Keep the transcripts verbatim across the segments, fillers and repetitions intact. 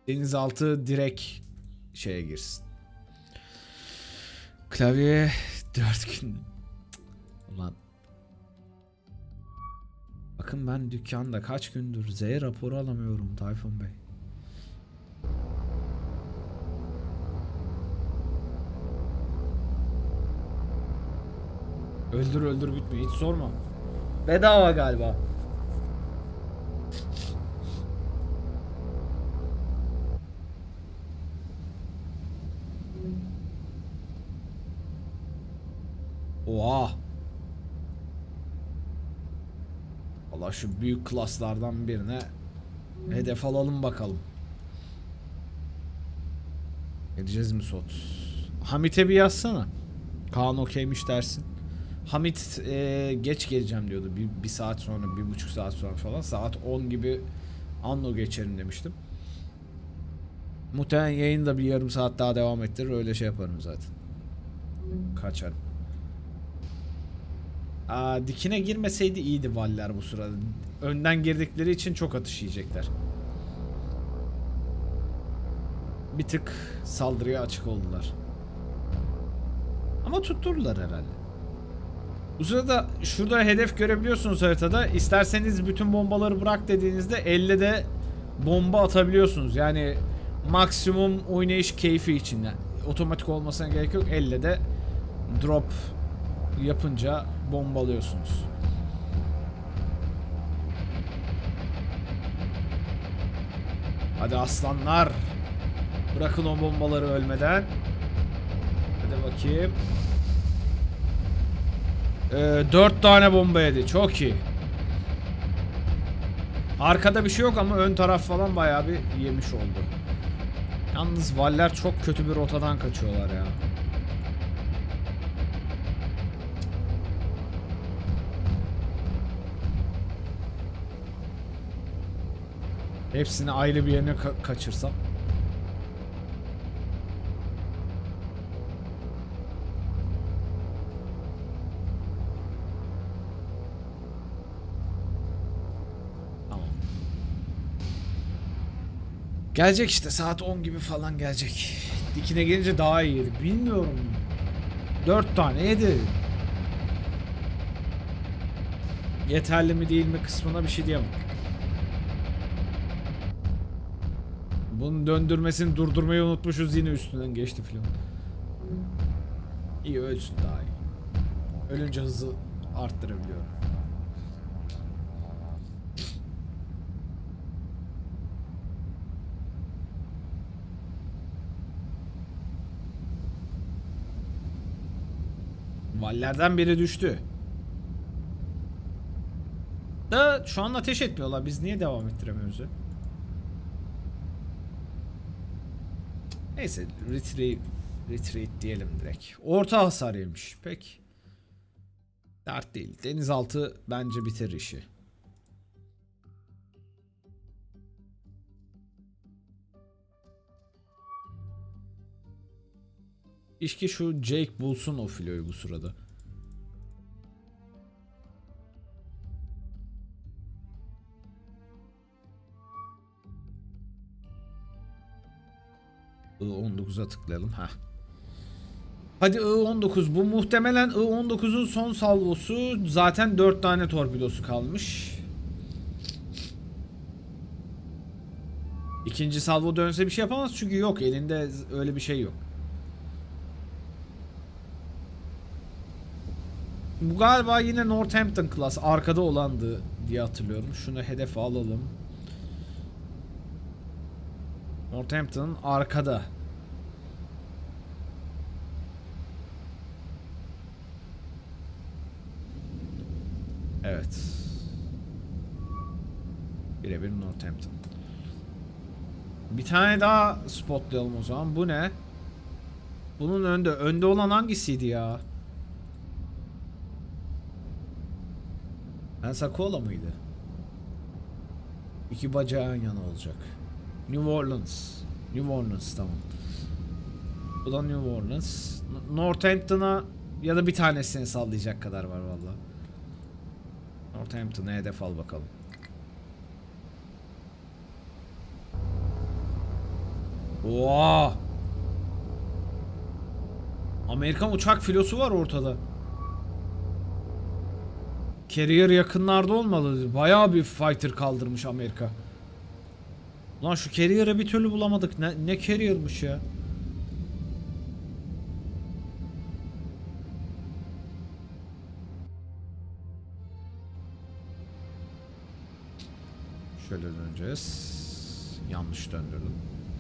Denizaltı direkt şeye girsin. Klavye dört gün. Ulan. Bakın ben dükkanda kaç gündür Z raporu alamıyorum Tayfun Bey. Öldür öldür bitmiyor, hiç sorma. Bedava galiba. Oha. Valla şu büyük klaslardan birine hedef alalım bakalım. Edeceğiz mi Sot? Hamit'e bir yazsana. Kaan okeymiş dersin. Hamit e, geç geleceğim diyordu. Bir, bir saat sonra, bir buçuk saat sonra falan. Saat on gibi anlo geçerim demiştim. Muhtemelen yayında bir yarım saat daha devam ettirir. Öyle şey yaparım zaten. Kaçarım. Aa, dikine girmeseydi iyiydi Valler bu sırada. Önden girdikleri için çok atış yiyecekler. Bir tık saldırıya açık oldular. Ama tutturdular herhalde. Bu sırada şurada hedef görebiliyorsunuz haritada. İsterseniz bütün bombaları bırak dediğinizde elle de bomba atabiliyorsunuz. Yani maksimum oynayış keyfi için. Yani otomatik olmasına gerek yok. Elle de drop yapınca bombalıyorsunuz. Hadi aslanlar. Bırakın o bombaları ölmeden. Hadi bakayım. Ee, dört tane bomba yedi. Çok iyi. Arkada bir şey yok ama ön taraf falan bayağı bir yemiş oldu. Yalnız Valler çok kötü bir rotadan kaçıyorlar ya. Hepsini ayrı bir yerine ka kaçırsam. Tamam. Gelecek işte, saat on gibi falan gelecek. Dikine gelince daha iyi. Bilmiyorum. dört tane yedi. Yeterli mi değil mi kısmına bir şey diyemem. Bunun döndürmesini durdurmayı unutmuşuz, yine üstünden geçti film. İyi, ölsün daha iyi. Ölünce hızı arttırabiliyorum. Vallerden biri düştü. Da şu an ateş etmiyorlar. Biz niye devam ettiremiyoruz ya? Neyse, retreat, retreat diyelim direkt. Orta hasar yemiş. Pek dert değil. Denizaltı bence bitirir işi. İş ki şu Jake bulsun o filoyu bu sırada. I on dokuza tıklayalım. Heh. Hadi I on dokuz. Bu muhtemelen I on dokuzun son salvosu. Zaten dört tane torpidosu kalmış. İkinci salvo dönse bir şey yapamaz çünkü yok. Elinde öyle bir şey yok. Bu galiba yine Northampton class. Arkada olandı diye hatırlıyorum. Şunu hedefe alalım. Northampton arkada. Evet. Birebir Northampton. Bir tane daha spotlayalım o zaman. Bu ne? Bunun önde. Önde olan hangisiydi ya? Pensacola mıydı? İki bacağın yana olacak. New Orleans. New Orleans, tamam. Bu da New Orleans. Northampton'a ya da bir tanesini sallayacak kadar var vallahi. Northampton'a hedef al bakalım. Oha! Amerikan uçak filosu var ortada. Carrier yakınlarda olmalı. Bayağı bir fighter kaldırmış Amerika. Lan şu Carrier'ı bir türlü bulamadık. Ne, ne Carrier'mış ya? Şöyle döneceğiz. Yanlış döndürdüm.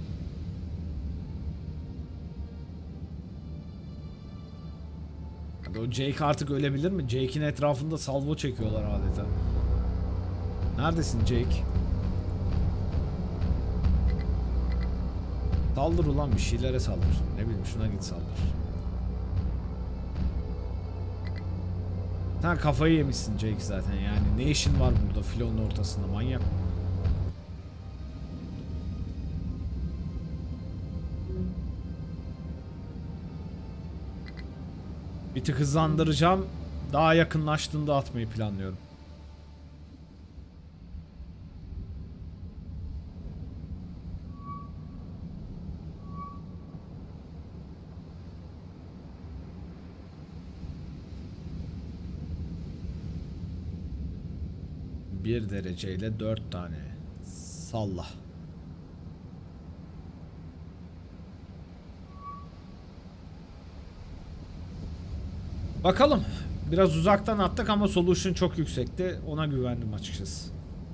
O Jake artık ölebilir mi? Jake'in etrafında salvo çekiyorlar adeta. Neredesin Jake? Saldır ulan, bir şeylere saldır. Ne bileyim, şuna git saldır. Sen kafayı yemişsin Jake zaten yani. Ne işin var burada filonun ortasında, manyak. Bir tık hızlandıracağım. Daha yakınlaştığında atmayı planlıyorum. Bir dereceyle dört tane. Salla. Bakalım. Biraz uzaktan attık ama solution çok yüksekti. Ona güvendim açıkçası.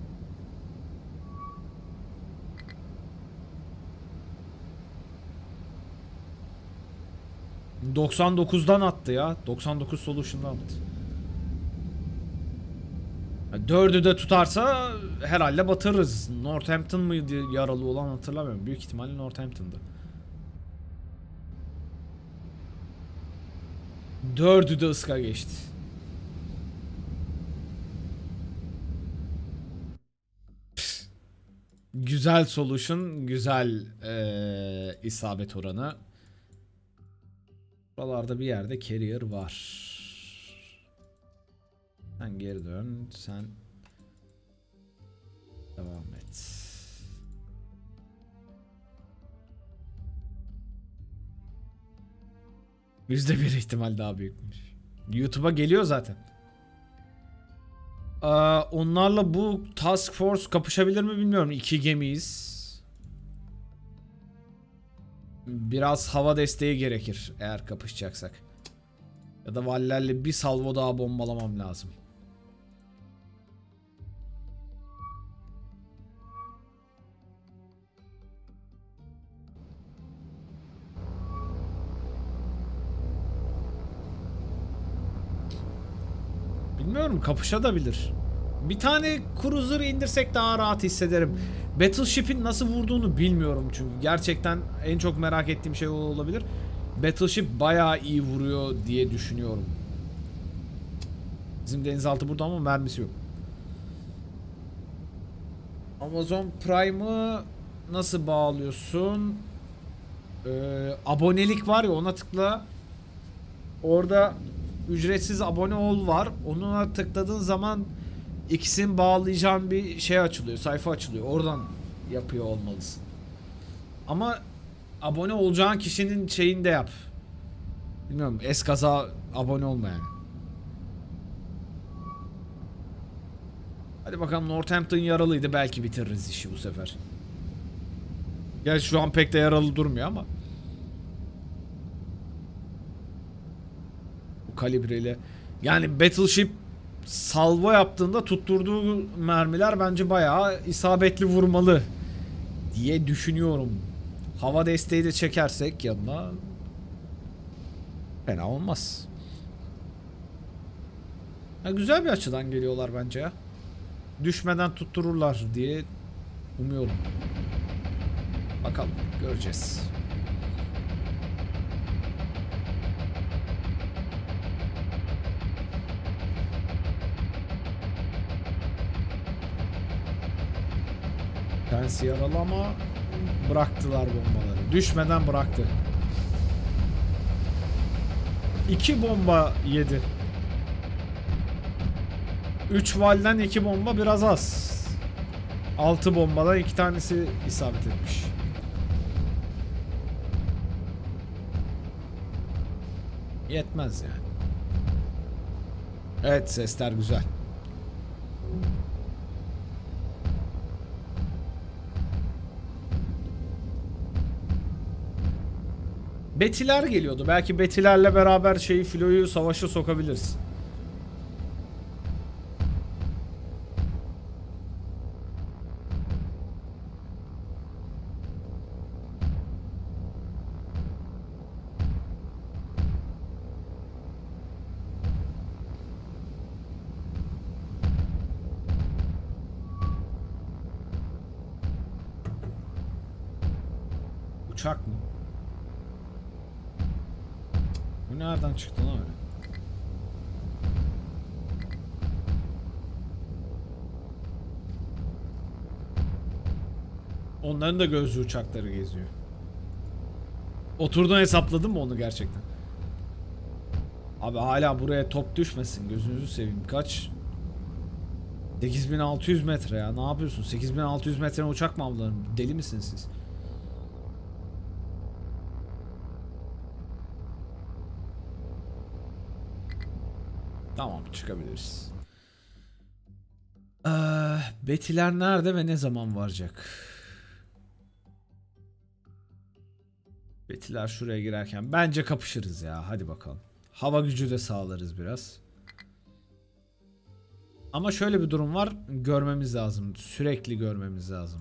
doksan dokuzdan attı ya. doksan dokuz solution'dan attı. Dördü de tutarsa herhalde batırırız. Northampton mıydı yaralı olan, hatırlamıyorum. Büyük ihtimalle Northampton'dı. Dördü de ıska geçti. Pişt. Güzel solution, güzel ee, isabet oranı. Buralarda bir yerde carrier var. Sen geri dön, sen devam et. Yüzde bir ihtimal daha büyükmüş. YouTube'a geliyor zaten. Ee, onlarla bu Task Force kapışabilir mi bilmiyorum. İki gemiyiz. Biraz hava desteği gerekir eğer kapışacaksak. Ya da vallerle bir salvo daha bombalamam lazım. Bilmiyorum, kapışabilir. Bir tane cruiser indirsek daha rahat hissederim. Battleship'in nasıl vurduğunu bilmiyorum çünkü. Gerçekten en çok merak ettiğim şey o olabilir. Battleship bayağı iyi vuruyor diye düşünüyorum. Bizim denizaltı burada ama mermisi yok. Amazon Prime'ı nasıl bağlıyorsun? Ee, abonelik var ya, ona tıkla. Orada ücretsiz abone ol var. Ona tıkladığın zaman ikisini bağlayacağın bir şey açılıyor. Sayfa açılıyor. Oradan yapıyor olmalısın. Ama abone olacağın kişinin şeyini de yap. Bilmiyorum, eskaza abone olma yani. Hadi bakalım, Northampton yaralıydı. Belki bitiririz işi bu sefer. Gerçi şu an pek de yaralı durmuyor ama. Bu kalibreyle. Yani Battleship salvo yaptığında tutturduğu mermiler bence bayağı isabetli vurmalı diye düşünüyorum. Hava desteği de çekersek yanına fena olmaz. Ya güzel bir açıdan geliyorlar bence ya. Düşmeden tuttururlar diye umuyorum. Bakalım, göreceğiz. Kendisi yaralı ama bıraktılar bombaları. Düşmeden bıraktı. İki bomba yedi. Üç valden iki bomba biraz az. Altı bombadan iki tanesi isabet etmiş. Yetmez yani. Evet, sesler güzel. Betiler geliyordu. Belki Betilerle beraber şeyi filoyu savaşa sokabiliriz. Uçak mı? Bu nereden çıktı lan öyle? Onların da gözlü uçakları geziyor. Oturdun, hesapladın mı onu gerçekten? Abi hala buraya top düşmesin, gözünüzü seveyim. Kaç? sekiz bin altı yüz metre ya. Ne yapıyorsun? sekiz bin altı yüz metreden uçak mı avlanır? Deli misiniz siz? Tamam, çıkabiliriz. Ee, Betiler nerede ve ne zaman varacak? Betiler şuraya girerken bence kapışırız ya. Hadi bakalım. Hava gücü de sağlarız biraz. Ama şöyle bir durum var. Görmemiz lazım. Sürekli görmemiz lazım.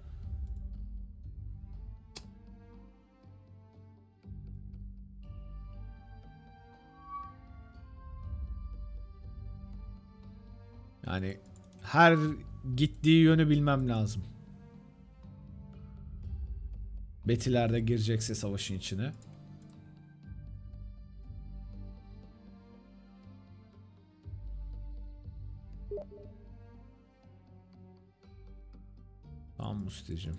Yani her gittiği yönü bilmem lazım. Betiler de girecekse savaşın içine. Tamam Musticiğim.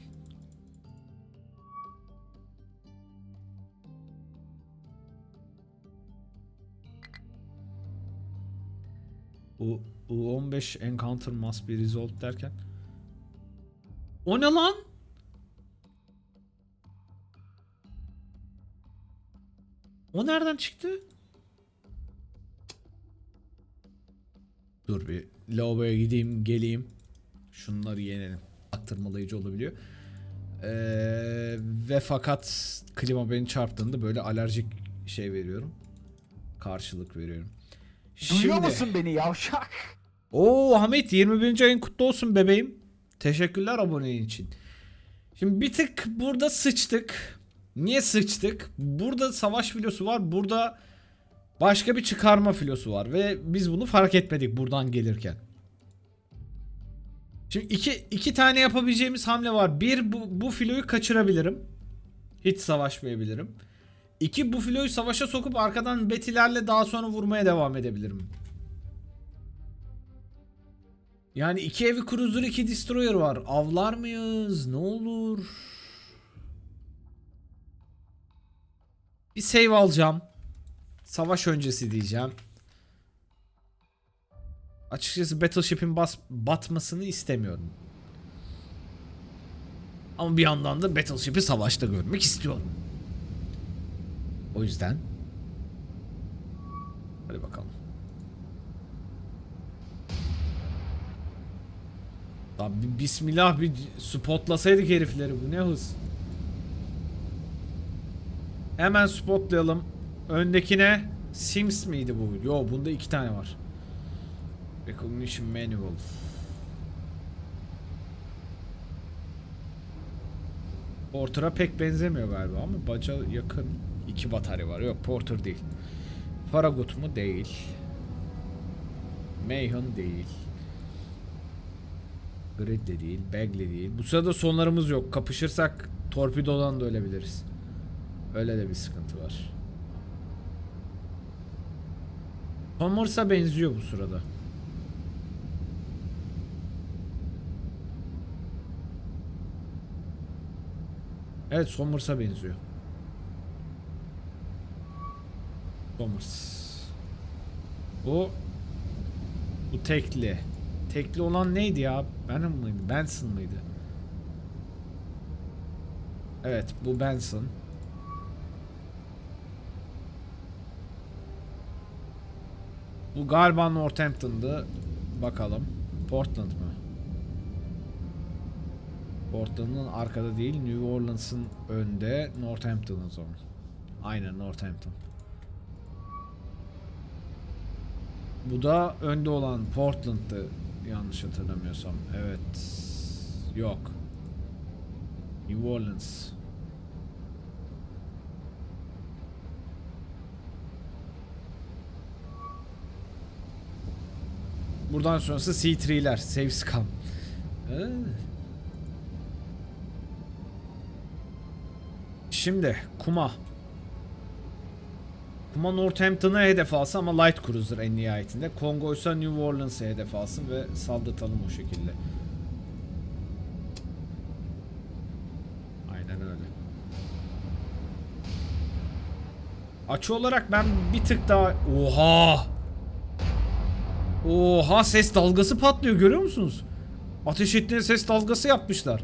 U, U on beş encounter must be resolved derken. O ne lan? O nereden çıktı? Dur bir lavaboya gideyim geleyim. Şunları yenelim. Aktırmalayıcı olabiliyor. Ee, ve fakat klima beni çarptığında böyle alerjik şey veriyorum. Karşılık veriyorum. Duyuyor Şimdi... musun beni yavşak? Oo Hamit, yirmi birinci ayın kutlu olsun bebeğim. Teşekkürler aboneliğin için. Şimdi bir tık burada sıçtık. Niye sıçtık? Burada savaş filosu var. Burada başka bir çıkarma filosu var. Ve biz bunu fark etmedik buradan gelirken. Şimdi iki, iki tane yapabileceğimiz hamle var. Bir, bu, bu filoyu kaçırabilirim. Hiç savaşmayabilirim. İki, bu filoyu savaşa sokup arkadan betilerle daha sonra vurmaya devam edebilirim. Yani iki heavy cruiser, iki destroyer var. Avlar mıyız? Ne olur? Bir save alacağım. Savaş öncesi diyeceğim. Açıkçası Battleship'in bas batmasını istemiyorum. Ama bir yandan da Battleship'i savaşta görmek istiyorum. O yüzden hadi bakalım. Abi bismillah, bir spotlasaydık herifleri, bu ne hız. Hemen spotlayalım. Öndekine Sims miydi bu? Yo, bunda iki tane var. Recognition Manual. Porter'a pek benzemiyor galiba ama baca yakın. İki batarya var. Yok, Porter değil. Farragut mu? Değil. Mayhem değil. Grid de değil. Bagley değil. Bu sırada sonlarımız yok. Kapışırsak torpidodan da ölebiliriz. Öyle de bir sıkıntı var. Somers'a benziyor bu sırada. Evet, Somers'a benziyor. Somers. Bu Bu tekli. Tekli olan neydi ya? Benim miydi? Benson mıydı? Evet, bu Benson. Bu galiba Northampton'dı. Bakalım. Portland mı? Portland'ın arkada değil, New Orleans'ın önde, Northampton'ın zaman. Aynen Northampton. Bu da önde olan Portland'dı yanlış hatırlamıyorsam. Evet. Yok. New Orleans. Buradan sonrası C üç'ler. Save Scum. Ee. Şimdi Kuma. Kuma Northampton'a hedef alsın ama Light Cruiser en nihayetinde. Kongo ise New Orleans'a hedef alsın ve saldırtalım o şekilde. Aynen öyle. Açı olarak ben bir tık daha... Oha! Oha, ses dalgası patlıyor, görüyor musunuz? Ateş ettiğinde ses dalgası yapmışlar.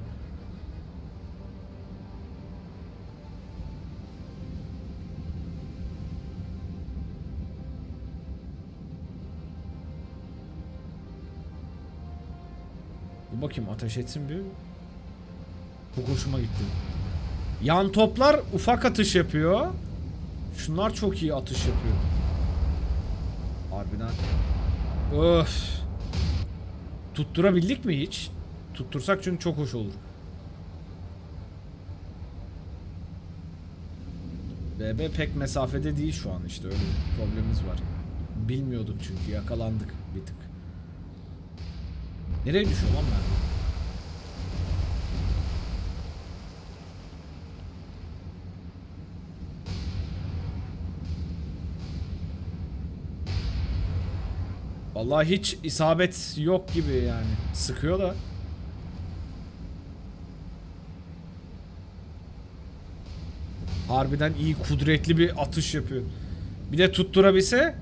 Dur bakayım, ateş etsin bir. Çok hoşuma gitti. Yan toplar ufak atış yapıyor. Şunlar çok iyi atış yapıyor. Harbiden. Öf. Tutturabildik mi hiç? Tuttursak çünkü çok hoş olur. B B pek mesafede değil şu an, işte öyle bir problemimiz var. Bilmiyorduk çünkü, yakalandık bir tık. Nereye düşüyor lan ben? Vallahi hiç isabet yok gibi yani. Sıkıyor da. Harbiden iyi, kudretli bir atış yapıyor. Bir de tutturabilse.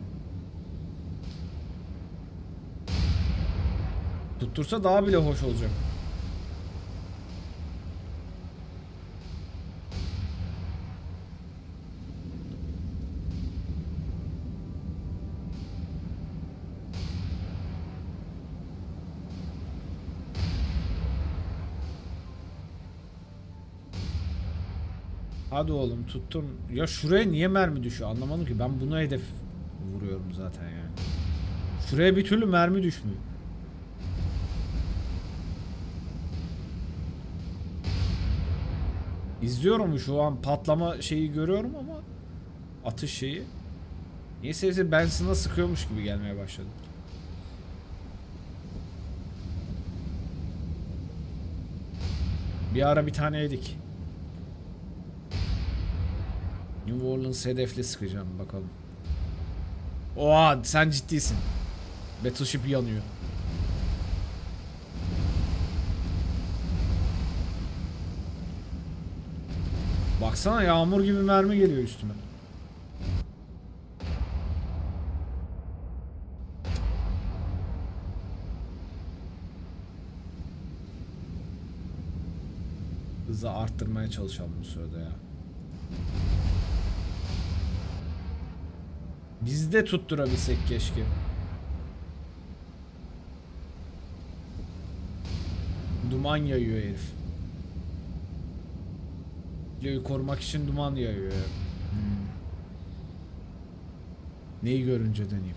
Tuttursa daha bile hoş olacak. Hadi oğlum tuttun. Ya şuraya niye mermi düşüyor anlamadım ki. Ben buna hedef vuruyorum zaten yani. Şuraya bir türlü mermi düşmüyor. İzliyorum şu an, patlama şeyi görüyorum ama atış şeyi. Niyeyse Benson'a sıkıyormuş gibi gelmeye başladı. Bir ara bir tane yedik. New Orleans hedefle sıkacağım bakalım. Oha, sen ciddisin. Battleship yanıyor. Baksana, yağmur gibi mermi geliyor üstüme. Hızı arttırmaya çalışalım bu sırada ya. Biz de tutturabilsek keşke. Duman yayıyor herif. Kiloyu korumak için duman yayıyor. Hmm. Neyi görünce deneyim.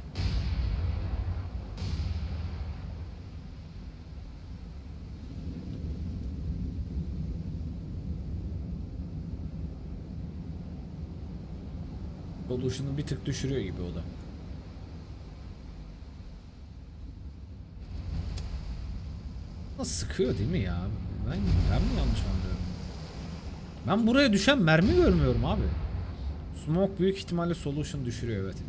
Solution'u bir tık düşürüyor gibi o da. Nasıl sıkıyor değil mi ya? Ben, ben mi yanlış anlıyorum? Ben buraya düşen mermi görmüyorum abi. Smoke büyük ihtimalle Solution düşürüyor, evet.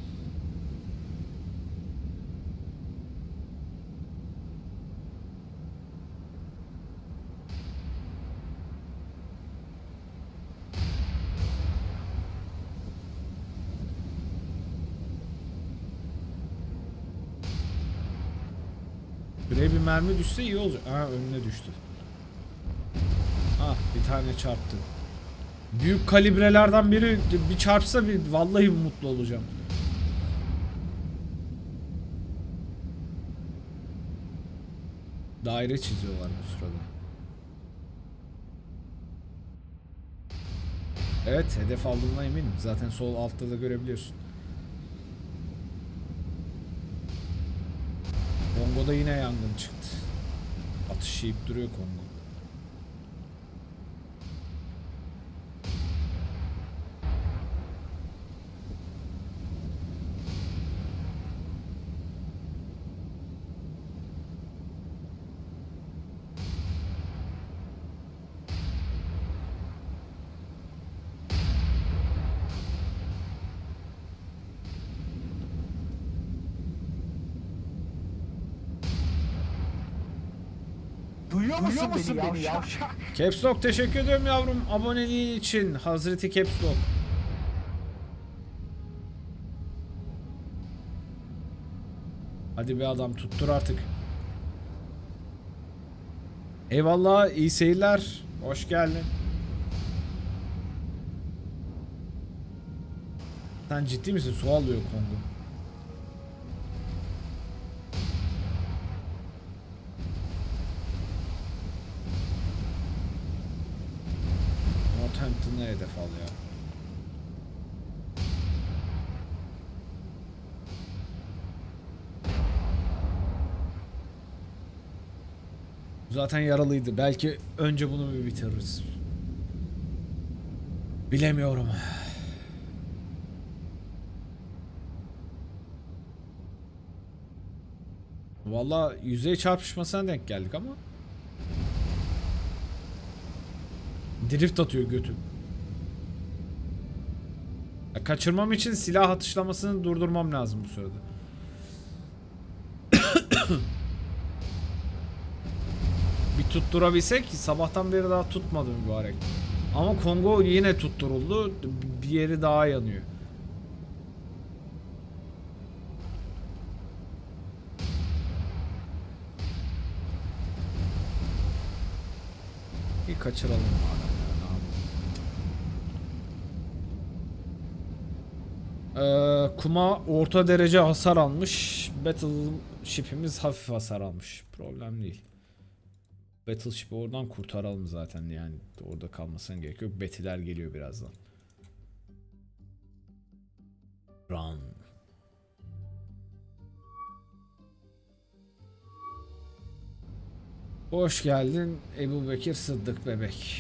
Buraya bir mermi düşse iyi olacak. Ha, önüne düştü. Ah, bir tane çarptı. Büyük kalibrelerden biri bir çarpsa bir vallahi mutlu olacağım. Daire çiziyorlar bu sırada. Evet, hedef aldığımdan eminim. Zaten sol altta da görebiliyorsun. Kongo'da yine yangın çıktı. Atış yiyip duruyor Kongo. Duyuyor musun, Duyuyor musun beni, beni yavşak? Caps Lock teşekkür ediyorum yavrum aboneliğin için. Hazreti Caps Lock. Hadi be adam tuttur artık. Eyvallah, iyi seyirler. Hoş geldin. Sen ciddi misin? Su alıyor Kongo. Northampton'a hedef al ya. Zaten yaralıydı. Belki önce bunu bir bitiririz. Bilemiyorum. Vallahi yüzey çarpışmasına denk geldik ama. Drift atıyor götüm. Ya kaçırmam için silah atışlamasını durdurmam lazım bu sırada. Bir tutturabilsek, sabahtan beri daha tutmadı mübarek. Ama Kongo yine tutturuldu. Bir yeri daha yanıyor. Bir kaçıralım madem. Ee, Kuma orta derece hasar almış. Battleship'imiz hafif hasar almış. Problem değil. Battleship'i oradan kurtaralım zaten, yani orada kalmasına gerek yok. Betiler geliyor birazdan. Run. Hoş geldin Ebu Bekir Sıddık bebek.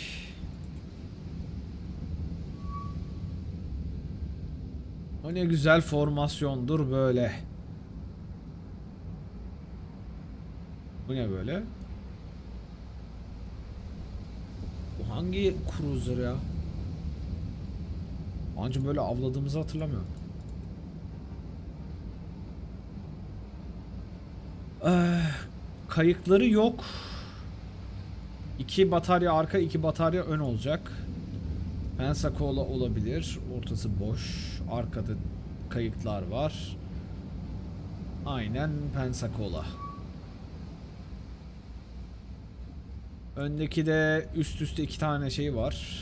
O ne güzel formasyondur böyle. Bu ne böyle? Bu hangi cruiser ya? Anca böyle avladığımızı hatırlamıyorum. Ee, kayıkları yok. İki batarya arka, iki batarya ön olacak. Pensacola olabilir. Ortası boş. Arkada kayıklar var. Aynen Pensacola. Öndeki de üst üste iki tane şey var.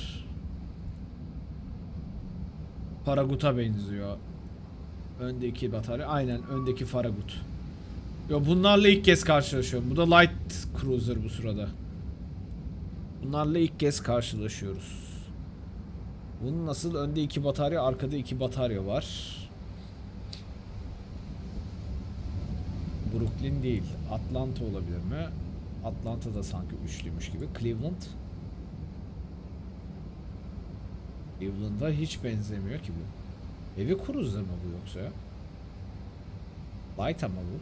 Faragut'a benziyor. Öndeki batarya. Aynen öndeki Faragut. Yo, bunlarla ilk kez karşılaşıyorum. Bu da Light Cruiser bu sırada. Bunlarla ilk kez karşılaşıyoruz. Bunun nasıl? Önde iki batarya, arkada iki batarya var. Brooklyn değil. Atlanta olabilir mi? Atlanta da sanki üçlüymüş gibi. Cleveland. Cleveland'a hiç benzemiyor ki bu. Heavy Cruiser mı bu yoksa ya? Light ama bu.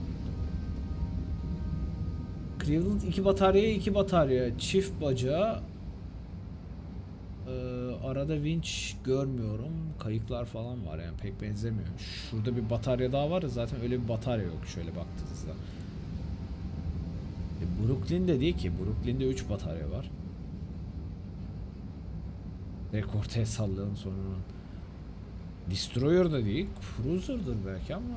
Cleveland iki batarya, iki batarya. Çift bacağı. Ee, arada winch görmüyorum. Kayıklar falan var, yani pek benzemiyor. Şurada bir batarya daha var ya, zaten öyle bir batarya yok şöyle baktığınızda. E, Brooklyn'de değil ki. Brooklyn'de üç batarya var. Direkt ortaya sallayalım sonra. Destroyer da değil. Cruiser'dır belki ama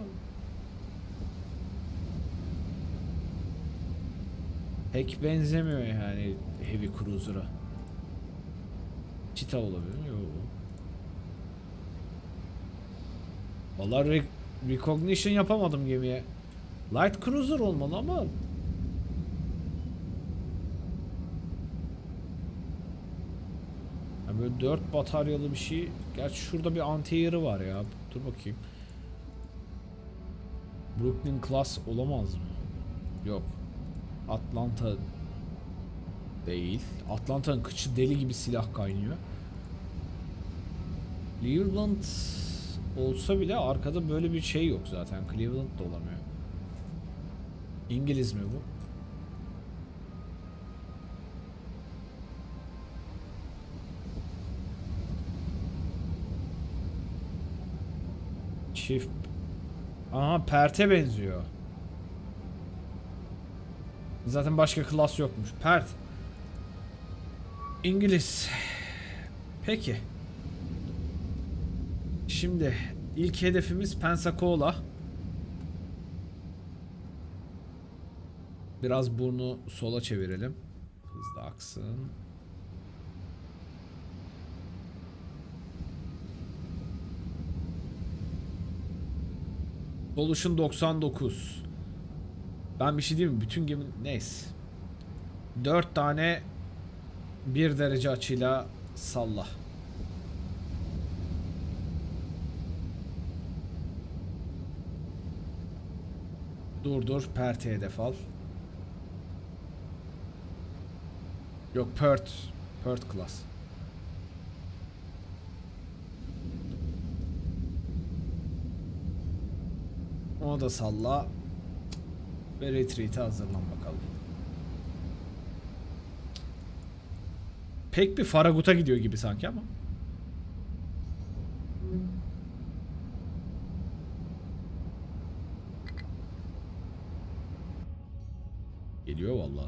pek benzemiyor yani Heavy Cruiser'a. Cheetah olabilir mi? Yok. Vallahi re recognition yapamadım gemiye. Light Cruiser olmalı ama Yani böyle dört bataryalı bir şey. Gerçi şurada bir anti-air'ı var ya. Dur bakayım. Brooklyn Class olamaz mı? Yok. Atlanta değil. Atlanta'nın kıçı deli gibi silah kaynıyor. Cleveland olsa bile arkada böyle bir şey yok zaten. Cleveland da olamıyor. İngiliz mi bu? Çift. Aha, Pert'e benziyor. Zaten başka klas yokmuş. Pert. İngiliz. Peki. Şimdi ilk hedefimiz Pensacola. Biraz burnu sola çevirelim. Hızlı aksın. Solution doksan dokuz. Ben bir şey diyeyim mi? Bütün gemi... Neyse. dört tane bir derece açıyla salla. Dur dur. Pert'e hedef al. Yok, Perth. Perth class. Onu da salla. Ve retreat'e hazırlan bakalım. Pek bir Faragut'a gidiyor gibi sanki ama. Geliyor vallahi.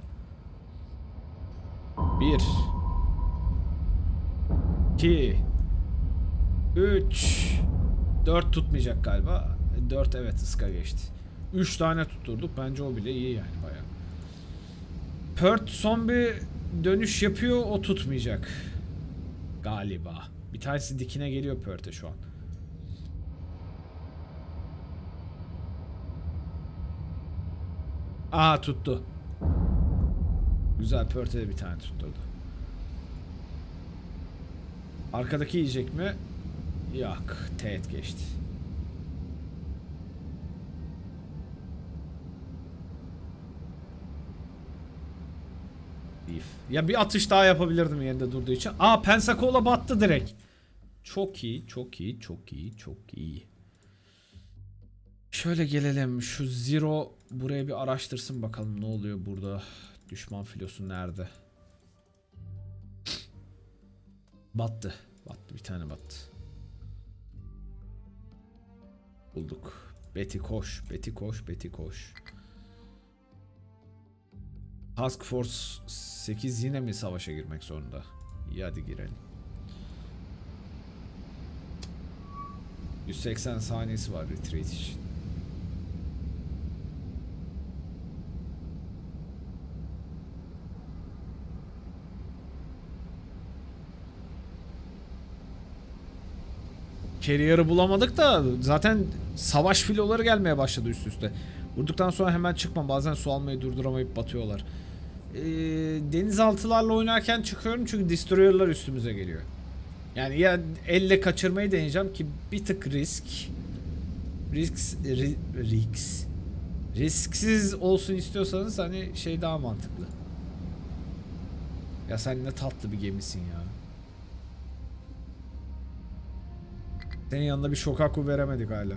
Bir. iki. Üç. Dört tutmayacak galiba. Dört, evet, ıska geçti. Üç tane tutturduk. Bence o bile iyi yani bayağı. Perth son bir dönüş yapıyor. O tutmayacak. Galiba. Bir tanesi dikine geliyor Perth'e şu an. Aa, tuttu. Güzel, Perth'e de bir tane tutturdu. Arkadaki yiyecek mi? Yok. Teğet geçti. Ya bir atış daha yapabilirdim yerinde durduğu için. Aa, Pensacola battı direkt. Çok iyi, çok iyi, çok iyi, çok iyi. Şöyle gelelim. Şu Zero buraya bir araştırsın bakalım ne oluyor burada. Düşman filosu nerede? Battı. Battı, bir tane battı. Bulduk. Betty koş, Betty koş, Betty koş. Task Force sekiz yine mi savaşa girmek zorunda? İyi, hadi girelim. yüz seksen saniyesi var retreat için. Carrier'ı bulamadık da zaten savaş filoları gelmeye başladı üst üste. Vurduktan sonra hemen çıkmam. Bazen su almayı durduramayıp batıyorlar. Ee, denizaltılarla oynarken çıkıyorum çünkü destroyer'lar üstümüze geliyor. Yani ya elle kaçırmayı deneyeceğim ki bir tık risk. Risk ri, risk. Risksiz olsun istiyorsanız hani şey daha mantıklı. Ya sen ne tatlı bir gemisin ya. Senin yanında bir Shokaku veremedik hala.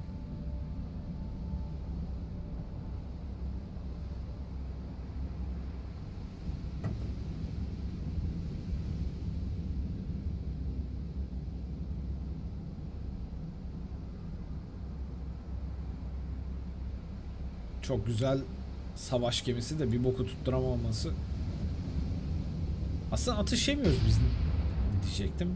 Çok güzel savaş gemisi de bir boku tutturamaması. Aslında atış yemiyoruz biz diyecektim.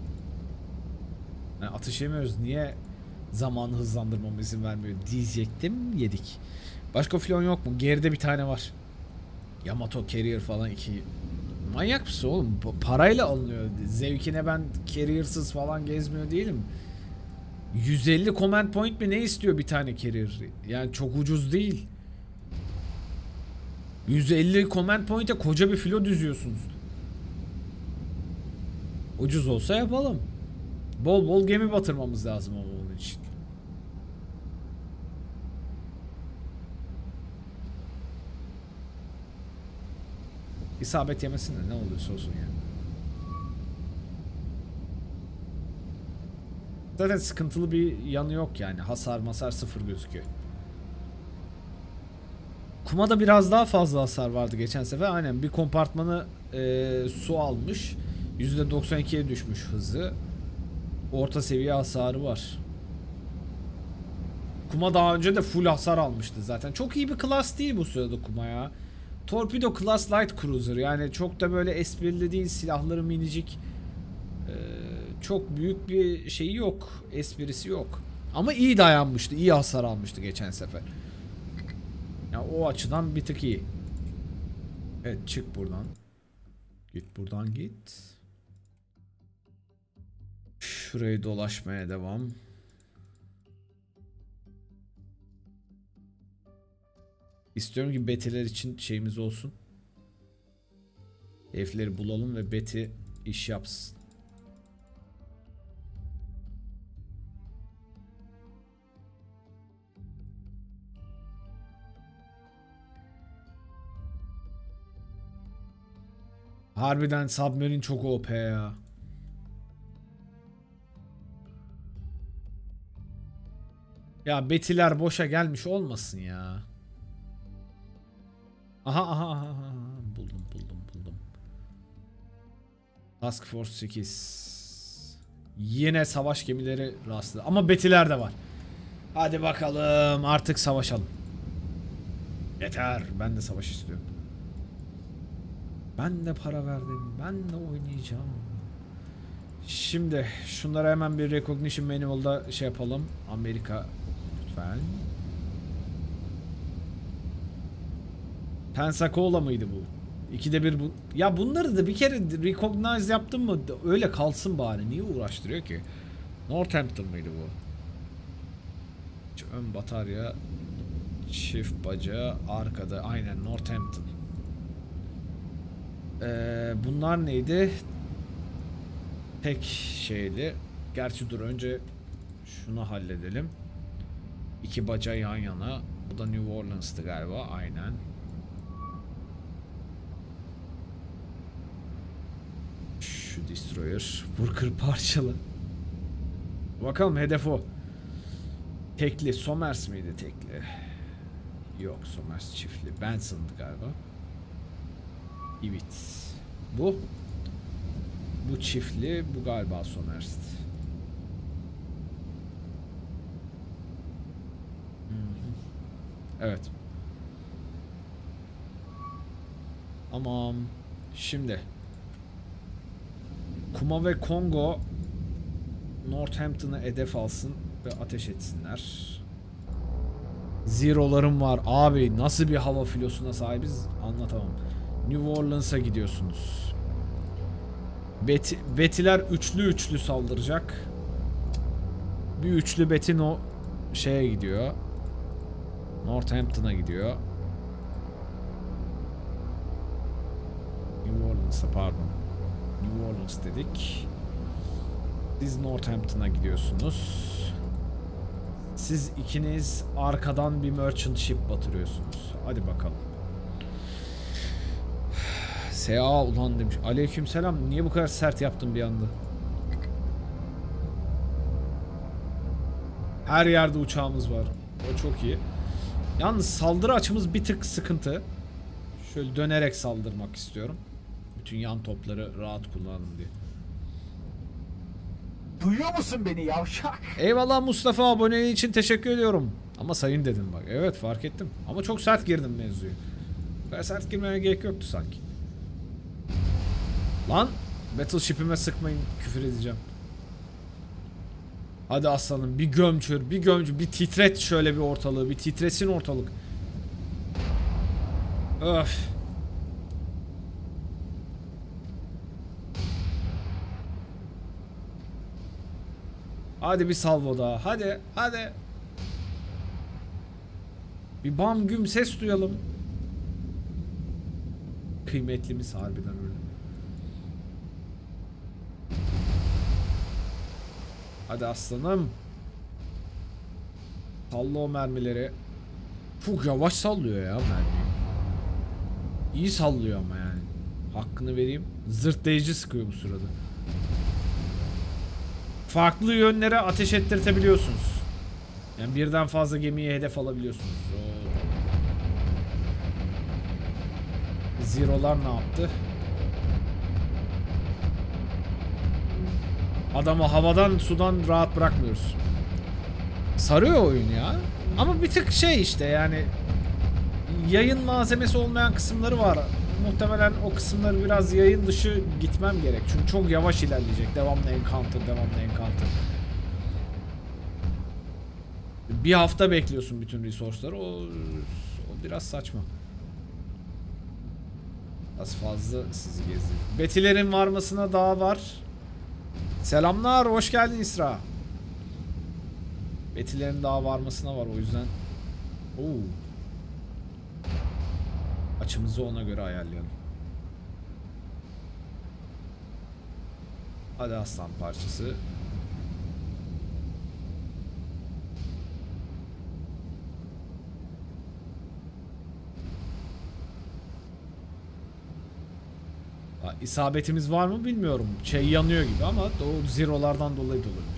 Yani atış yemiyoruz, niye zamanı hızlandırmama izin vermiyor diyecektim, yedik. Başka filon yok mu? Geride bir tane var. Yamato Carrier falan iki. Manyak mısın oğlum? Parayla alınıyor. Zevkine ben Carrier'sız falan gezmiyor değilim. yüz elli command point mi ne istiyor bir tane Carrier? Yani çok ucuz değil. yüz elli command point'e koca bir filo düzüyorsunuz. Ucuz olsa yapalım. Bol bol gemi batırmamız lazım ama onun için. İsabet yemesin de ne oluyorsa olsun yani. Zaten sıkıntılı bir yanı yok yani. Hasar masar sıfır gözüküyor. Kuma'da biraz daha fazla hasar vardı geçen sefer. Aynen bir kompartmanı e, su almış. yüzde doksan ikiye düşmüş hızı. Orta seviye hasarı var. Kuma daha önce de full hasar almıştı zaten. Çok iyi bir class değil bu sırada Kuma ya. Torpedo Class Light Cruiser, yani çok da böyle esprili değil, silahları minicik. Ee, çok büyük bir şeyi yok, esprisi yok. Ama iyi dayanmıştı, iyi hasar almıştı geçen sefer. Ya o açıdan bir tık iyi. Evet, çık buradan. Git buradan git. Şurayı dolaşmaya devam. İstiyorum ki Betty'ler için şeyimiz olsun. Herifleri bulalım ve Betty iş yapsın. Harbiden Submarine çok O P ya. Ya Betty'ler boşa gelmiş olmasın ya. Aha aha aha, aha. Buldum buldum buldum. Task Force sekiz. Yine savaş gemileri rastladı. Ama Betty'ler de var. Hadi bakalım artık savaşalım. Yeter. Ben de savaş istiyorum. Ben de para verdim. Ben de oynayacağım. Şimdi şunlara hemen bir recognition manual'da şey yapalım. Amerika lütfen. Pensacola mıydı bu? İkide bir bu. Ya bunları da bir kere recognize yaptım mı öyle kalsın bari. Niye uğraştırıyor ki? Northampton mıydı bu? Ön batarya, çift bacağı arkada. Aynen Northampton. Ee, bunlar neydi? Tek şeyli. Gerçi dur önce şunu halledelim. İki bacağı yan yana. Bu da New Orleans'tı galiba. Aynen. Şu destroyer. Vur kır parçalı. Bakalım hedef o. Tekli. Somers miydi tekli? Yok, Somers çiftli. Benson'dı galiba. Evet. Bu. Bu çiftli. Bu galiba Somers. Evet. Tamam. Şimdi Kuma ve Kongo Northampton'ı hedef alsın ve ateş etsinler. Zero'larım var. Abi nasıl bir hava filosuna sahibiz anlatamam. New Orleans'a gidiyorsunuz. Betty, Betty'ler üçlü üçlü saldıracak. Bir üçlü Betty no şeye gidiyor. Northampton'a gidiyor. New Orleans'a pardon. New Orleans dedik. Siz Northampton'a gidiyorsunuz. Siz ikiniz arkadan bir merchant ship batırıyorsunuz. Hadi bakalım. S A ulan demiş. Aleykümselam. Niye bu kadar sert yaptın bir anda? Her yerde uçağımız var. O çok iyi. Yalnız saldırı açımız bir tık sıkıntı. Şöyle dönerek saldırmak istiyorum. Bütün yan topları rahat kullanalım diye. Duyuyor musun beni yavşak? Eyvallah Mustafa, aboneliğin için teşekkür ediyorum. Ama sayın dedim bak. Evet fark ettim. Ama çok sert girdim mevzuyu. Bu kadar sert girmeme gerek yoktu sanki. Lan Battleship'ime sıkmayın, küfür edeceğim. Hadi aslanım bir gömçür, bir gömçür, bir titret şöyle bir ortalığı, bir titresin ortalık. Öf. Hadi bir salvo daha. Hadi, hadi. Bir bam güm ses duyalım. Kıymetlimiz harbiden öyle. Hadi aslanım. Salla o mermileri. Çok yavaş sallıyor ya mermiyi. İyi sallıyor ama yani. Hakkını vereyim. Zırtlayıcı sıkıyor bu sırada. Farklı yönlere ateş ettirtebiliyorsunuz. Yani birden fazla gemiye hedef alabiliyorsunuz. Oo. Zero'lar ne yaptı? Adamı havadan sudan rahat bırakmıyoruz. Sarıyor oyun ya. Ama bir tık şey işte yani yayın malzemesi olmayan kısımları var. Muhtemelen o kısımları biraz yayın dışı gitmem gerek. Çünkü çok yavaş ilerleyecek. Devamlı encounter, devamlı encounter. Bir hafta bekliyorsun bütün resource'ları. O, o biraz saçma. Az fazla sizi gezdirdim. Betilerin varmasına daha var. Selamlar, hoş geldin İsra. Betilerin daha varmasına var o yüzden. Oo. Açımızı ona göre ayarlayalım. Hadi aslan parçası. Ha, isabetimiz var mı bilmiyorum. Şey yanıyor gibi ama o zerolardan dolayı da olabilir.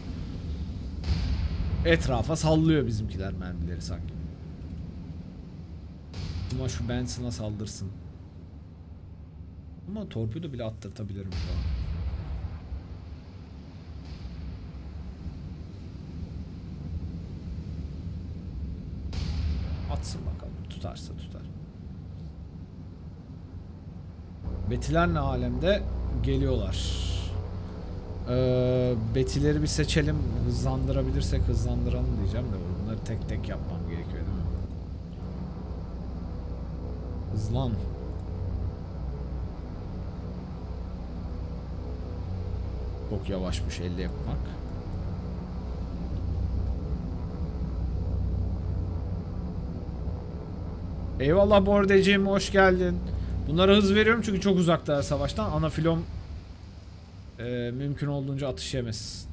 Etrafa sallıyor bizimkiler mermileri sanki. Ama şu Benson'a saldırsın. Ama torpido bile attırtabilirim şu an. Atsın bakalım. Tutarsa tutar. Betiler ne alemde? Geliyorlar. Ee, betileri bir seçelim. Hızlandırabilirsek hızlandıralım diyeceğim de bunları tek tek yapmam gerekiyor değil mi? Hızlan. Çok yavaşmış elde yapmak. Eyvallah Bordeciğim, hoş geldin. Bunlara hız veriyorum çünkü çok uzakta savaştan. Anafilom e, mümkün olduğunca atış yemez.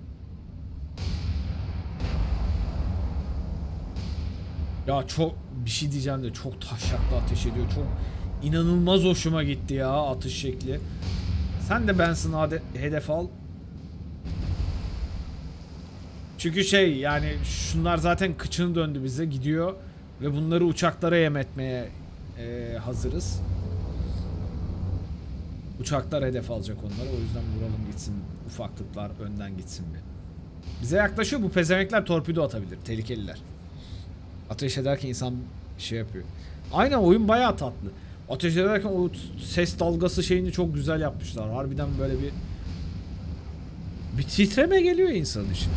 Ya çok bir şey diyeceğim de çok taşaklı ateş ediyor. Çok inanılmaz hoşuma gitti ya atış şekli. Sen de Benson'ı hedef al. Çünkü şey yani şunlar zaten kıçını döndü bize gidiyor. Ve bunları uçaklara yem etmeye e, hazırız. Uçaklar hedef alacak onları. O yüzden vuralım gitsin. Ufaklıklar önden gitsin bir. Bize yaklaşıyor. Bu pezemekler torpido atabilir. Tehlikeliler. Ateş ederken insan şey yapıyor. Aynen oyun bayağı tatlı. Ateş ederken o ses dalgası şeyini çok güzel yapmışlar. Harbiden böyle bir bir titreme geliyor insanın içine.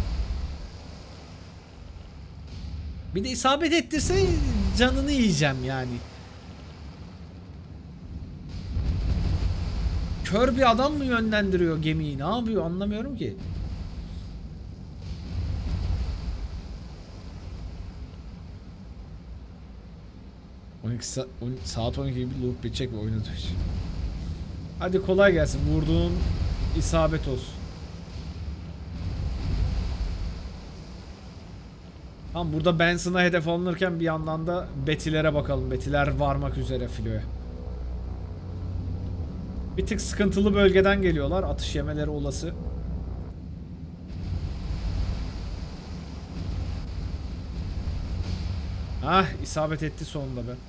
Bir de isabet ettirse canını yiyeceğim yani. Kör bir adam mı yönlendiriyor gemiyi? Ne yapıyor anlamıyorum ki. on iki sa saat on iki gibi loop bitecek ve oyunu dönecek. Hadi kolay gelsin. Vurduğun isabet olsun. Tamam burada Benson'a hedef alınırken bir yandan da Betilere bakalım. Betiler varmak üzere filoya. Bir tık sıkıntılı bölgeden geliyorlar. Atış yemeleri olası. Ah isabet etti sonunda be.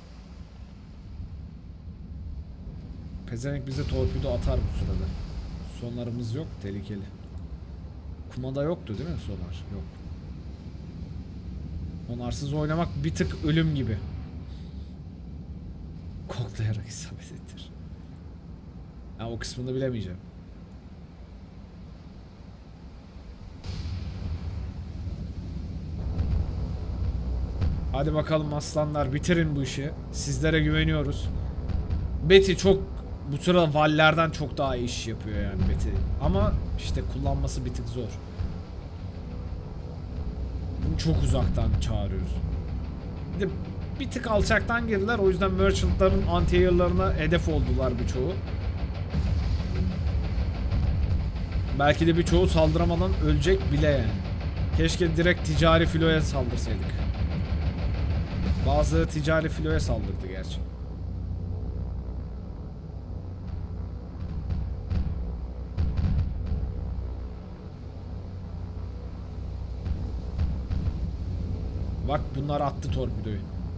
Pezevenk bize torpido atar bu sırada. Sonarımız yok. Tehlikeli. Kumada yoktu değil mi sonar? Yok. Sonarsız oynamak bir tık ölüm gibi. Koklayarak isabet ettir. Ya o kısmını bilemeyeceğim. Hadi bakalım aslanlar bitirin bu işi. Sizlere güveniyoruz. Betty çok bu sırada Valler'den çok daha iyi iş yapıyor yani Betty. Ama işte kullanması bir tık zor. Bunu çok uzaktan çağırıyoruz. Bir de bir tık alçaktan girdiler. O yüzden Merchant'ların anti-air'larına hedef oldular birçoğu. Belki de birçoğu saldıramadan ölecek bile yani. Keşke direkt ticari filoya saldırsaydık. Bazı ticari filoya saldırdı gerçi. Bak bunlar attı torpidoyu.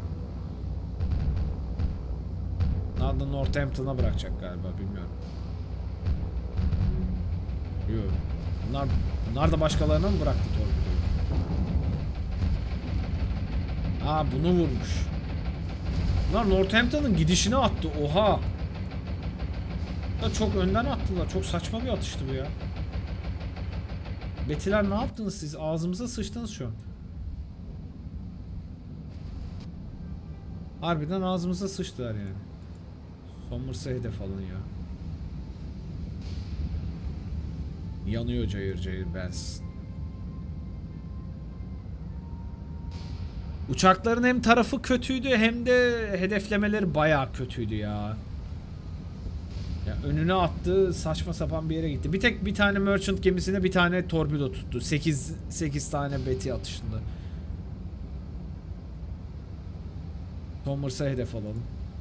Bunlar da Northampton'a bırakacak galiba, bilmiyorum. Yok. Bunlar, bunlar da başkalarına mı bıraktı torpidoyu? Aa, bunu vurmuş. Bunlar Northampton'ın gidişine attı. Oha. Da çok önden attılar. Çok saçma bir atıştı bu ya. Betiler ne yaptınız siz? Ağzımıza sıçtınız şu an. Harbiden ağzımıza sıçtılar yani. Somerset'e hedef alın ya. Yanıyor cayır cayır Benz. Uçakların hem tarafı kötüydü hem de hedeflemeleri bayağı kötüydü ya. Ya önüne attı, saçma sapan bir yere gitti. Bir tek bir tane merchant gemisine bir tane torpido tuttu. sekiz sekiz tane Betty atışında. Somerset'e hedef alalım.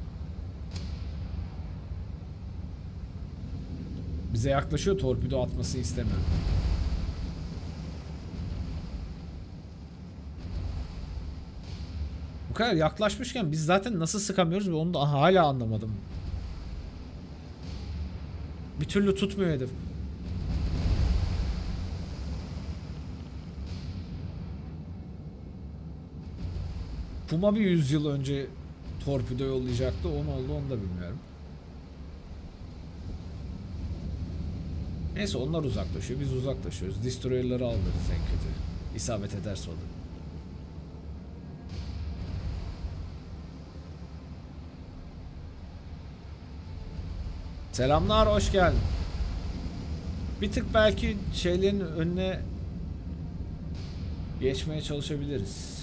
Bize yaklaşıyor, torpido atması istemiyorum. Bu kadar yaklaşmışken biz zaten nasıl sıkamıyoruz ve onu da hala anlamadım. Bir türlü tutmuyor hedef. Puma bir yüzyıl önce torpido yollayacaktı. On oldu, onu da bilmiyorum. Neyse, onlar uzaklaşıyor. Biz uzaklaşıyoruz. Destroyer'ları alırız en kötü. İsabet ederse o da. Selamlar, hoş geldin. Bir tık belki şeylerin önüne geçmeye çalışabiliriz.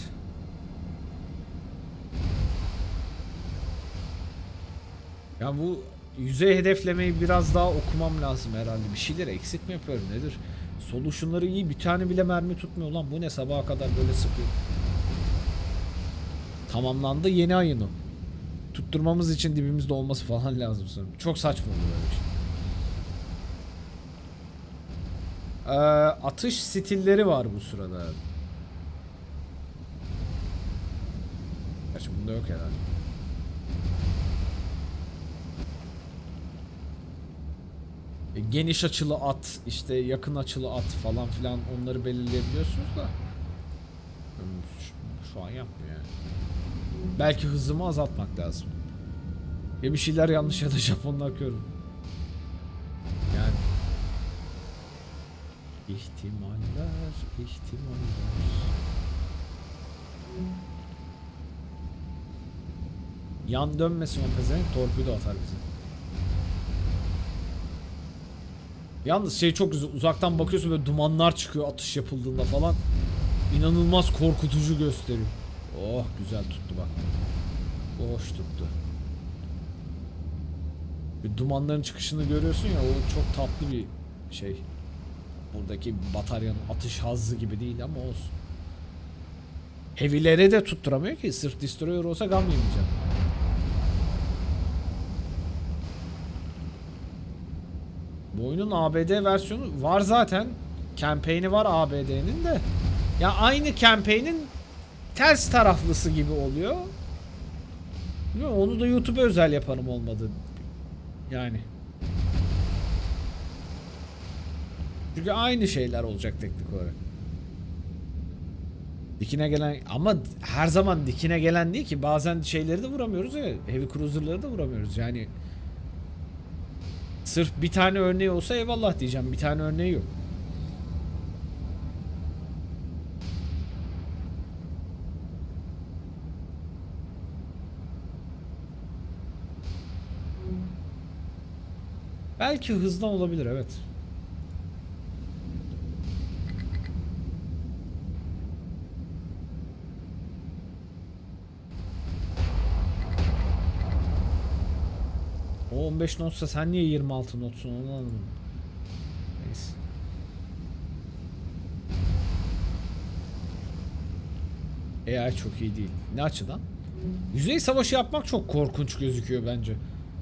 Ya bu yüzey hedeflemeyi biraz daha okumam lazım herhalde. Bir şeyler eksik mi yapıyorum, nedir? Solution'ları iyi, bir tane bile mermi tutmuyor lan. Bu ne, sabaha kadar böyle sıkıyor. Tamamlandı yeni ayını. Tutturmamız için dibimizde olması falan lazım sanırım. Çok saçma olur böyle bir şey. Ee, atış stilleri var bu sırada. Gerçi bunda yok herhalde. E, geniş açılı at, işte yakın açılı at falan filan, onları belirleyebiliyorsunuz da. Şu, şu an yapmıyor yani. Belki hızımı azaltmak lazım. Ya bir şeyler yanlış ya da Japonlar kör. Yani ihtimaller, ihtimaller. Yan dönmesin o pezevenk, torpido atar bize. Yalnız şey çok güzel, uzaktan bakıyorsun böyle dumanlar çıkıyor atış yapıldığında falan. İnanılmaz korkutucu gösteriyor. Oh, güzel tuttu bak. Hoş tuttu. Bir dumanların çıkışını görüyorsun ya, o çok tatlı bir şey. Buradaki bataryanın atış hazzı gibi değil ama olsun. Heavy'lere de tutturamıyor ki, sırf destroyer olsa gam yemeyeceğim. Bu oyunun A B D versiyonu var zaten. Campaign'i var A B D'nin de. Ya aynı campaign'in ters taraflısı gibi oluyor. Onu da YouTube'a özel yaparım olmadı. Yani. Çünkü aynı şeyler olacak teknik olarak. Dikine gelen, ama her zaman dikine gelen değil ki, bazen şeyleri de vuramıyoruz ya, heavy cruiser'ları da vuramıyoruz yani. Sırf bir tane örneği olsa eyvallah diyeceğim, bir tane örneği yok. Belki hızdan olabilir, evet. O on beş notsa sen niye yirmi altı notsun, onu anlamadım. Neyse. A I çok iyi değil. Ne açıdan? Yüzey savaşı yapmak çok korkunç gözüküyor bence.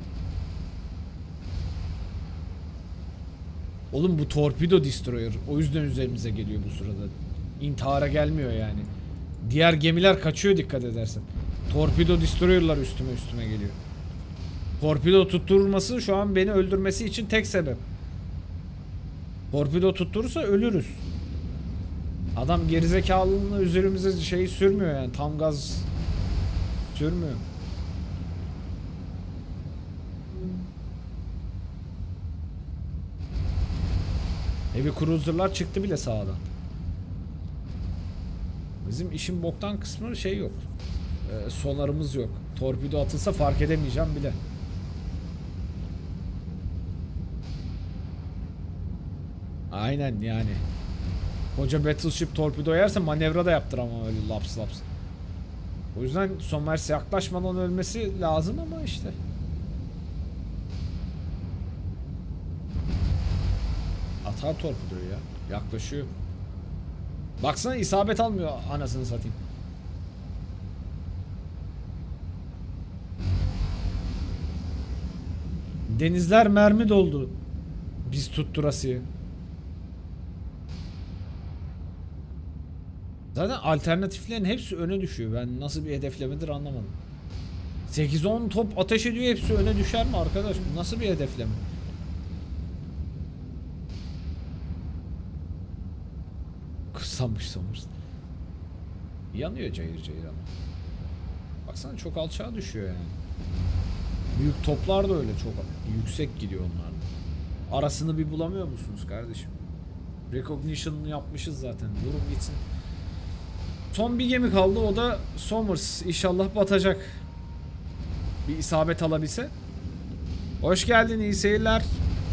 Oğlum bu torpido destroyer. O yüzden üzerimize geliyor bu sırada. İntihara gelmiyor yani. Diğer gemiler kaçıyor dikkat edersen. Torpido destroyer'lar üstüme üstüme geliyor. Torpido tutturması şu an beni öldürmesi için tek sebep. Torpido tutturursa ölürüz. Adam gerizekalılığını üzerimize şey sürmüyor yani. Tam gaz sürmüyor. Heavy cruiser'lar çıktı bile sağdan. Bizim işin boktan kısmı şey yok. Ee, sonarımız yok. Torpido atılsa fark edemeyeceğim bile. Aynen yani. Koca battleship torpido yerse manevra da yaptıramam öyle laps laps. O yüzden Somers yaklaşmadan ölmesi lazım ama işte. Atar torpidoyu ya. Yaklaşıyor. Baksana isabet almıyor anasını satayım. Denizler mermi doldu. Biz tutturasıyı. Zaten alternatiflerin hepsi öne düşüyor. Ben nasıl bir hedeflemedir anlamadım. sekiz on top ateş ediyor, hepsi öne düşer mi arkadaş? Nasıl bir hedefleme? Kısamış Somers. Yanıyor cayır cayır ama. Baksana çok alçağa düşüyor yani. Büyük toplar da öyle çok yüksek gidiyor onlarda. Arasını bir bulamıyor musunuz kardeşim? Recognition'ını yapmışız zaten. Durum gitsin. Son bir gemi kaldı, o da Somers. İnşallah batacak. Bir isabet alabilse. Hoş geldin, iyi seyirler.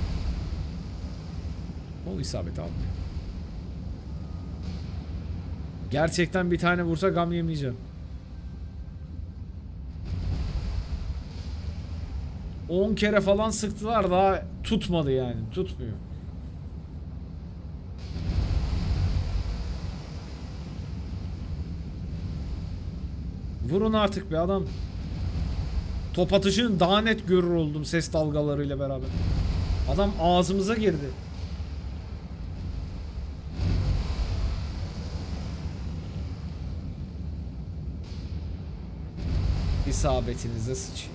O isabet almıyor. Gerçekten bir tane vursa gam yemeyeceğim. on kere falan sıktılar, daha tutmadı yani. Tutmuyor. Vurun artık be adam. Top atışını daha net görür oldum ses dalgalarıyla beraber. Adam ağzımıza girdi. İsabetinize sıçayım.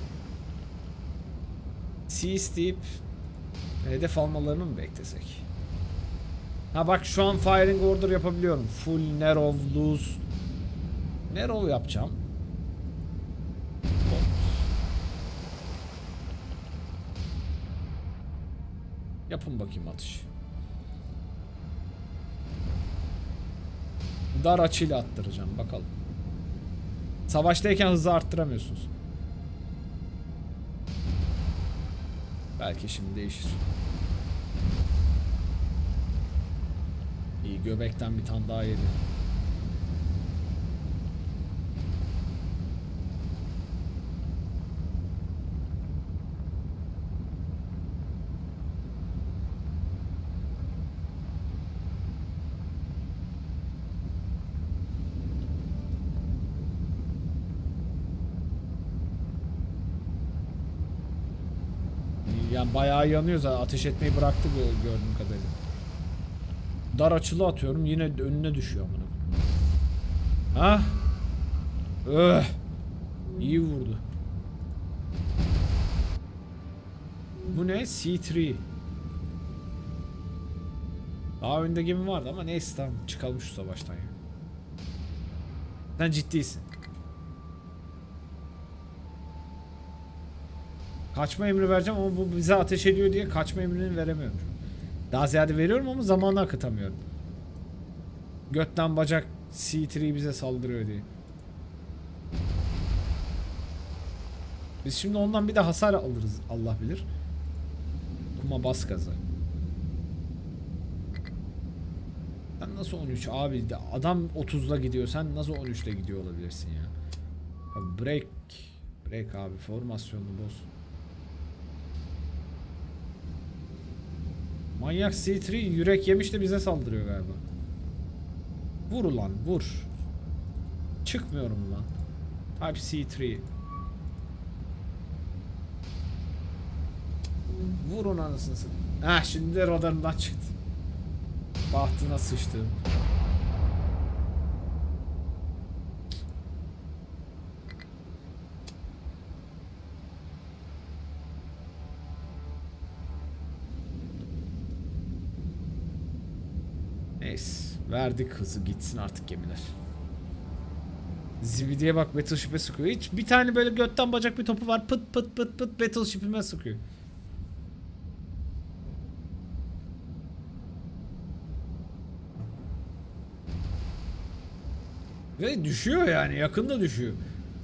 Seize deyip hedef almalarını mı beklesek? Ha bak şu an firing order yapabiliyorum. Full narrow loose. Narrow yapacağım. Yapın bakayım atış. Dar açıyla attıracağım bakalım. Savaştayken hızı arttıramıyorsunuz. Belki şimdi değişir. İyi, göbekten bir tane daha yedi. Yani bayağı yanıyor zaten. Ateş etmeyi bıraktı gördüğüm kadarıyla. Dar açılı atıyorum, yine önüne düşüyor amına. Ha? Öh. İyi vurdu. Bu ne? C üç. Daha önde gemi vardı ama neyse, tamam çıkalım şu savaştan ya. Sen ciddisin. Kaçma emri vereceğim ama bu bize ateş ediyor diye kaçma emrini veremiyorum. Daha ziyade veriyorum ama zamanı akıtamıyorum. Götten bacak C üç bize saldırıyor diye. Biz şimdi ondan bir de hasar alırız Allah bilir. Kuma bas gaza. Sen nasıl on üç abi, adam otuzla gidiyor, sen nasıl on üçle gidiyor olabilirsin ya. Abi break. Break abi, formasyonunu boz. Manyak C üç yürek yemiş de bize saldırıyor galiba. Vur ulan vur. Çıkmıyorum lan. Type C üç. Vurun anasını satayım. Heh, şimdi de radarından çıktı. Bahtına sıçtım. Neyse. Verdik hızı, gitsin artık gemiler. Zibidiye bak, Battleship'e sıkıyor. Hiç bir tane böyle götten bacak bir topu var. Pıt pıt pıt pıt Battleship'ime sıkıyor. Ve düşüyor yani. Yakında düşüyor.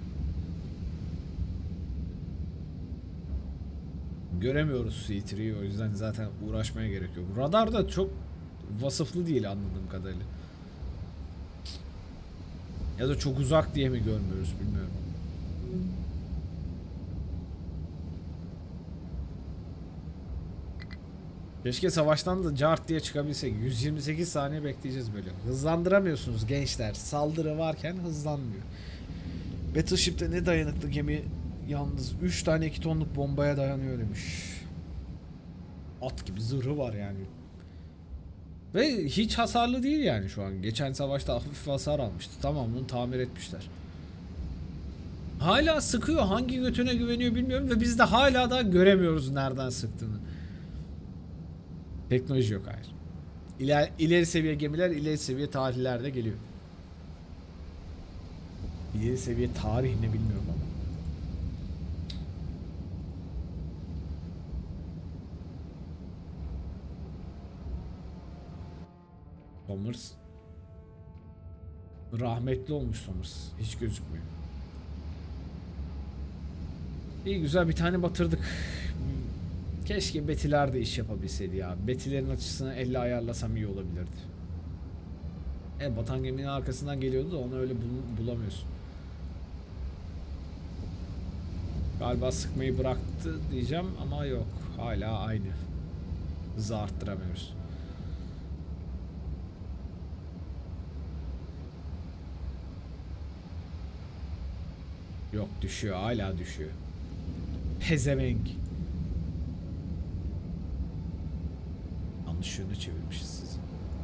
Göremiyoruz C üç'ü, o yüzden zaten uğraşmaya gerek yok. Radar da çok vasıflı değil anladığım kadarıyla. Ya da çok uzak diye mi görmüyoruz bilmiyorum. Keşke savaştan da cart diye çıkabilsek. yüz yirmi sekiz saniye bekleyeceğiz böyle. Hızlandıramıyorsunuz gençler. Saldırı varken hızlanmıyor. Battleship'te ne dayanıklı gemi yalnız. üç tane iki tonluk bombaya dayanıyor demiş. At gibi zırhı var yani. Ve hiç hasarlı değil yani şu an. Geçen savaşta hafif hasar almıştı. Tamam, bunu tamir etmişler. Hala sıkıyor. Hangi götüne güveniyor bilmiyorum ve biz de hala da göremiyoruz nereden sıktığını. Teknoloji yok, hayır. İler, ileri seviye gemiler ileri seviye tarihlerde geliyor. İleri seviye tarih ne bilmiyorum ama. Somers. Rahmetli olmuş Somers. Hiç gözükmüyor. İyi, güzel bir tane batırdık. Keşke Betiler de iş yapabilseydi ya. Betilerin açısını elle ayarlasam iyi olabilirdi. E, batan geminin arkasından geliyordu da onu öyle bul bulamıyorsun. Galiba sıkmayı bıraktı diyeceğim ama yok. Hala aynı. Hızı arttıramıyoruz. Yok, düşüyor. Hala düşüyor. Pezevenk. Yanlış yöne çevirmişiz sizi.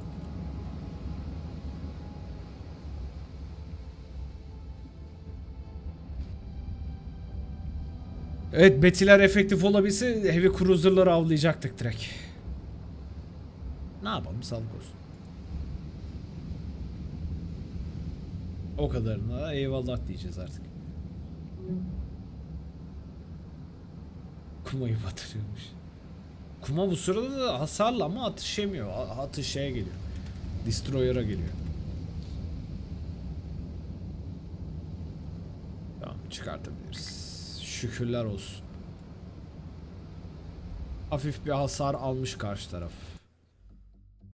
Evet, Betiler efektif olabilse heavy cruiser'ları avlayacaktık direkt. Ne yapalım, sağlık olsun. O kadarına eyvallah diyeceğiz artık. Kuma'yı batırıyormuş. Kuma bu sırada da hasarla ama atış yemiyor. Atış şeye geliyor. Destroyer'a geliyor. Tamam, çıkartabiliriz. Şükürler olsun. Hafif bir hasar almış karşı taraf.